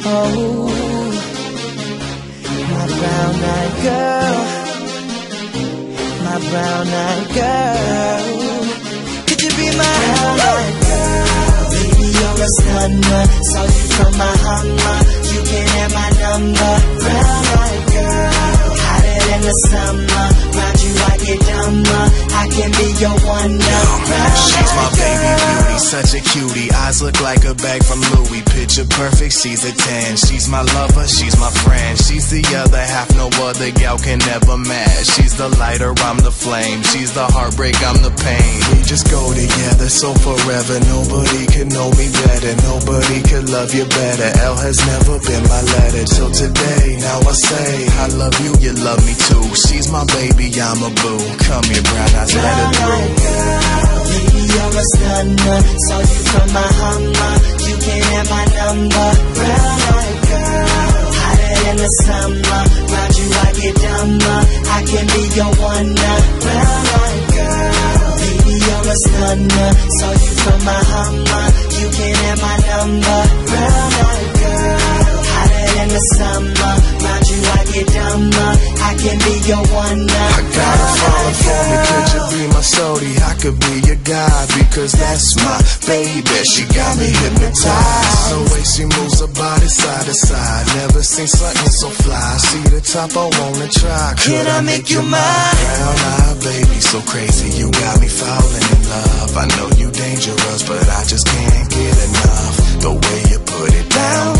Oh, my brown-eyed girl, my brown-eyed girl. Could you be my brown-eyed girl? Baby, you're a stunner. Saw you from my Hummer. You can have my number. Brown-eyed girl, hotter than the summer. Round you I get dumber. I can be your wonder. She's my baby beauty, such a cutie. Eyes look like a bag from Louis. Picture perfect, she's a 10. She's my lover, she's my friend. She's the other half, no other gal can ever match. She's the lighter, I'm the flame. She's the heartbreak, I'm the pain. We just go together so forever. Nobody can know me better. Nobody could love you better. L has never been my letter. Till today, now I say I love you, you love me too. She's my baby, I'm a boo. Come here, brown eyes, let her through. Baby, you're a stunner. Saw you from my Hummer. You can have my number. Brown-eyed girl, hotter than the summer. Round you I get dumber. I can be your wonder. Brown-eyed girl, baby, you're a stunner. Saw you from my Hummer. You can have my number. Brown-eyed girl, hotter than the summer. Round you I get dumber. I can be your wonder. I got her falling for me, could you be my soda? I could be your guy, because that's my baby. She got me hypnotized. The way she moves her body side to side. Never seen something so fly. See the top, I wanna try. Could I make you mine? Brown-eyed baby, so crazy, you got me falling in love. I know you dangerous, but I just can't get enough. The way you put it down,